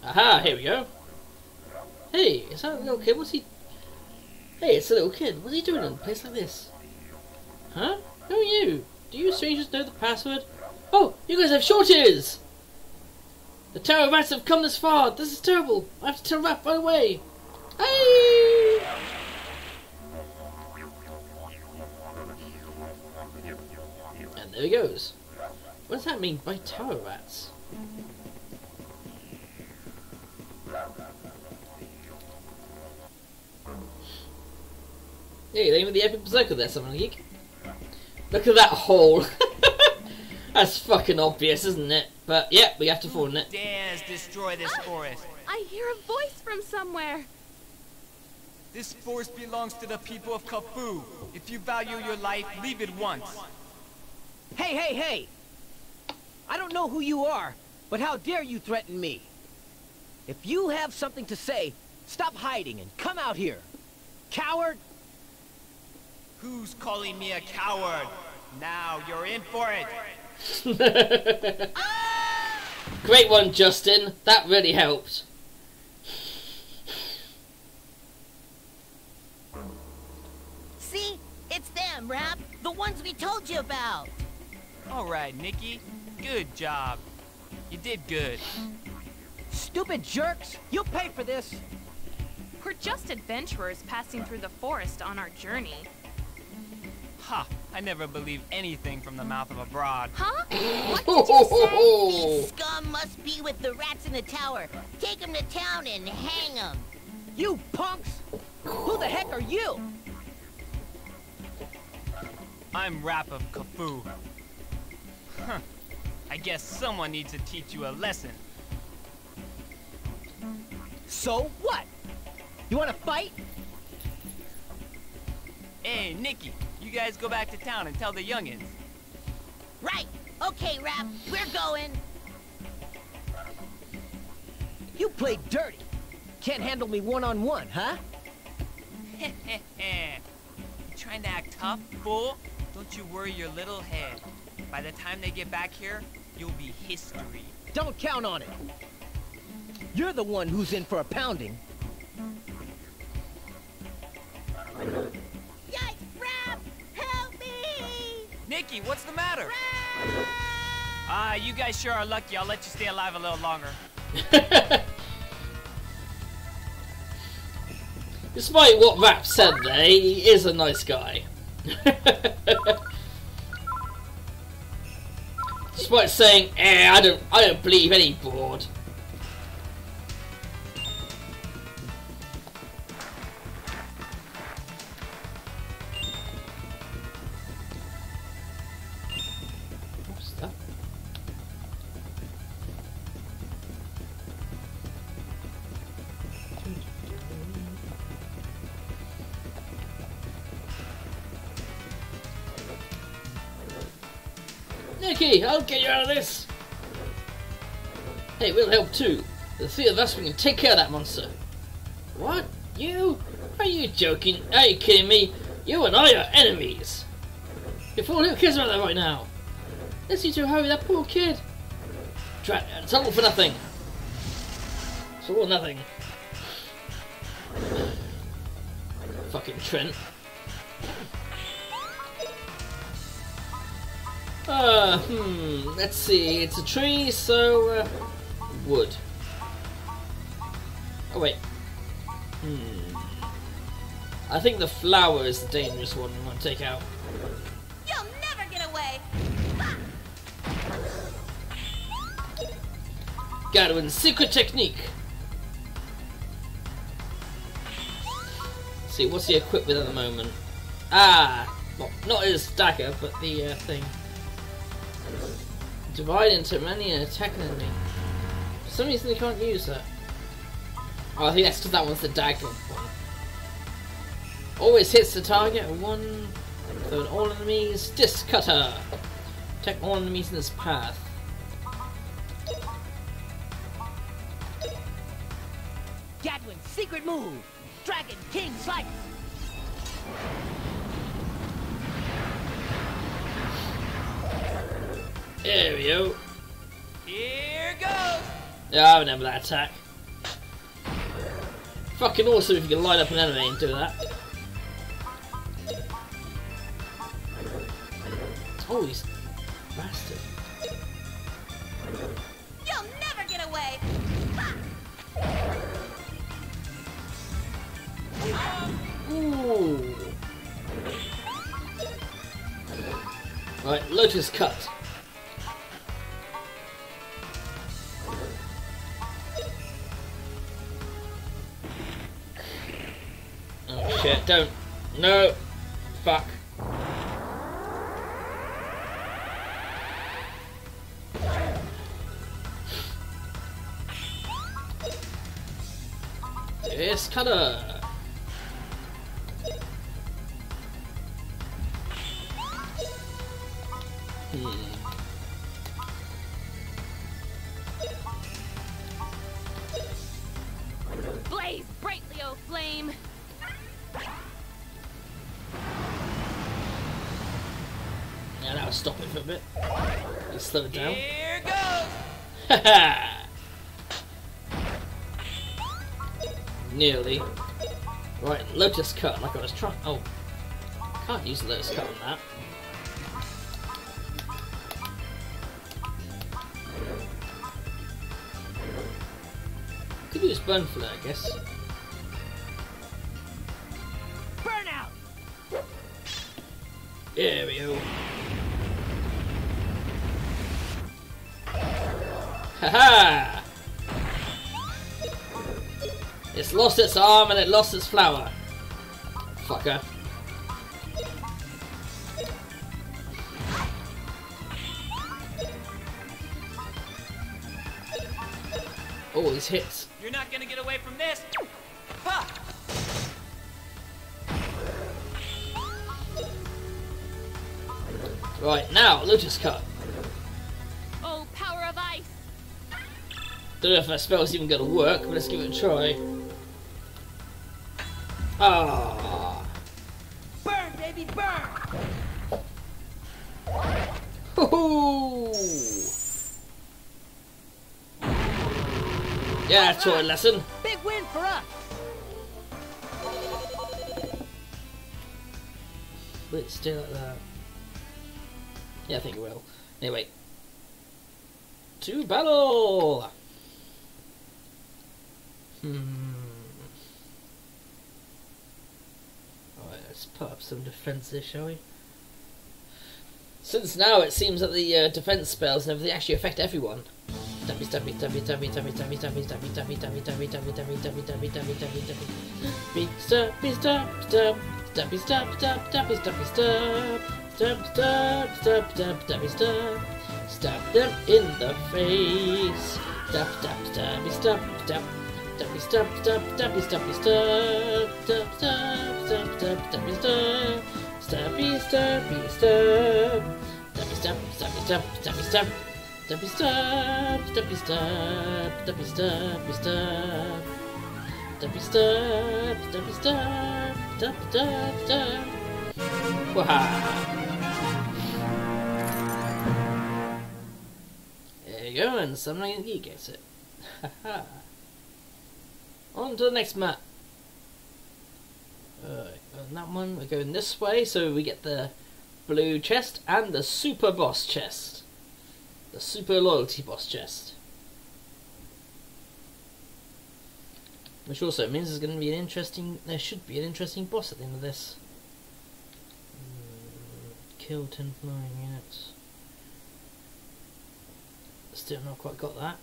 Aha, here we go. Hey, is that a little kid? What's he... Hey, it's a little kid. What's he doing in a place like this? Huh? Who are you? Do you strangers know the password? Oh, you guys have short ears! The tower rats have come this far. This is terrible. I have to tell Rat right away. Hey! And there he goes. What does that mean by tower rats? Hey, they with the epic berserker there, someone geek. Look at that hole. That's fucking obvious, isn't it? But yeah, we have to fall in it. Dares destroy this forest. I hear a voice from somewhere. This forest belongs to the people of Kafue. If you value your life, leave it once. Hey, hey, hey! I don't know who you are, but how dare you threaten me? If you have something to say, stop hiding and come out here. Coward! Who's calling me a coward? Now you're in for it. Great one, Justin. That really helped. See? It's them, Rap. The ones we told you about. All right, Nikki. Good job. You did good. Stupid jerks! You'll pay for this! We're just adventurers passing through the forest on our journey. Ha! I never believe anything from the mouth of a broad. Huh? What did you say? These scum must be with the rats in the tower. Take them to town and hang them. You punks! Who the heck are you? I'm Rap of Kafue. Huh. I guess someone needs to teach you a lesson. So what? You wanna fight? Hey, Nikki, you guys go back to town and tell the youngins. Right. Okay, Rap. We're going. You play dirty. Can't handle me one-on-one, huh? You trying to act tough, fool? Don't you worry your little head. By the time they get back here, you'll be history. Don't count on it. You're the one who's in for a pounding. Yikes, Rap! Help me! Nikki, what's the matter? Rap! You guys sure are lucky. I'll let you stay alive a little longer. Despite what Rap said there, he is a nice guy. Despite saying, I don't believe any broad. What's that? Nikki, I'll get you out of this! Hey, we'll help too. The three of us, we can take care of that monster. What? You? Are you joking? Are you kidding me? You and I are enemies! Your fool, who cares about that right now? Let's need to hurry, that poor kid! Drat, it's all for nothing! It's all or nothing. Fucking Trent. Let's see, it's a tree, so, wood. Oh wait. I think the flower is the dangerous one we want to take out. You'll never get away! Gadwin's secret technique! Let's see, what's he equipped with at the moment? Well, not his dagger, but the thing. Divide into many and attack an enemy. For some reason they can't use that. Oh, I think that's because that one's the dagger one. Always hits the target one. So an all enemies disc cutter. Attack all enemies in its path. Gadwin's secret move! Dragon King Slice! There we go. Here goes! Yeah, I remember that attack. fucking awesome if you can line up an enemy and do that. Oh, he's bastard. You'll never get away. Ooh. Right, Lotus cut. Oh shit, don't. No. Fuck. It's kinda... Blaze brightly, O flame! Yeah, that'll stop it for a bit. Let's slow it down. Here goes! Haha! Nearly. Right, Lotus cut, like I was trying. Oh, can't use Lotus cut on that. Could use burn for that, I guess. Burnout! There we go. Haha! It's lost its arm and it lost its flower. Fucker. Oh, these hits. You're not gonna get away from this! Ha! Right, now, Lotus cut. Oh, power of ice! Don't know if that spell's even gonna work, but let's give it a try. Ah. Burn, baby, burn! Hoo-hoo! Yeah, toy lesson. Big win for us! Will it stay like that? Yeah, I think it will. Anyway. To battle! Alright, let's put up some defences, shall we? Since now it seems that the defense spells and everything actually affect everyone. Stabby stabby stabby stabby stabby stabby stabby stabby stabby stabby stabby stabby stabby stabby stabby stabby stabby stabby stabby stab stabby stab stab stabby stabby stab stab stab stab stab stabby stab stab them in the face. Stab stab stabby stab stab stabby stab stab stabby stabby stab stab stab stab stab stabby stab stabby stabby stab stabby stab stabby stab stabby stab stabby stab stabby stab stabby stabby stab stabby stab stabby stab stab stab stab. Waha! There you go, and something he gets it. Haha. On to the next map. On that one we're going this way, so we get the blue chest and the super boss chest. The super loyalty boss chest. Which also means there's going to be an interesting, there should be an interesting boss at the end of this. Kill 10 flying units. Still not quite got that.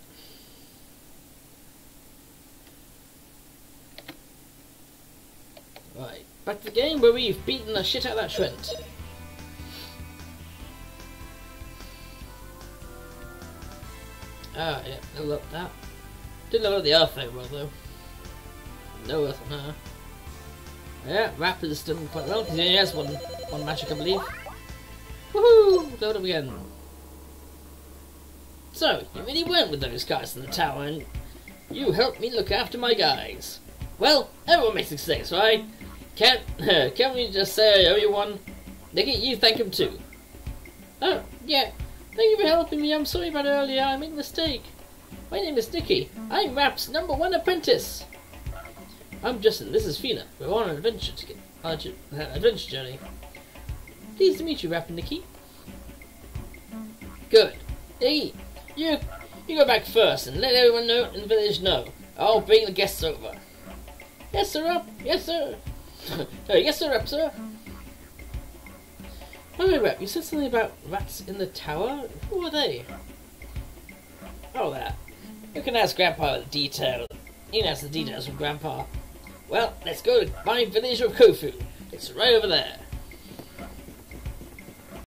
Right, back to the game where we've beaten the shit out of that Trent. Ah, yeah, level up that. Didn't level up the Earth very well though. No Earth on her. Yeah, Rapper's done quite well because he only has one magic, I believe. Woohoo! Leveled up again. So, you really went with those guys in the tower and you helped me look after my guys. Well, everyone makes mistakes, right? Can't we just say I owe you one? Nicky, you thank him too. Oh, yeah. Thank you for helping me. I'm sorry about earlier. I made a mistake. My name is Nicky. I'm Rap's #1 apprentice. I'm Justin. This is Fina. We're on an adventure adventure journey. Pleased to meet you, Rap and Nikki. Good. Hey, you go back first and let everyone know in the village know. I'll bring the guests over. Yes, sir, up. Yes, sir. Yes, sir, up, sir. Oh, Rap, you said something about rats in the tower? Who are they? Oh, that. You can ask Grandpa the details. You can ask the details from Grandpa. Well, let's go to my village of Kofu. It's right over there.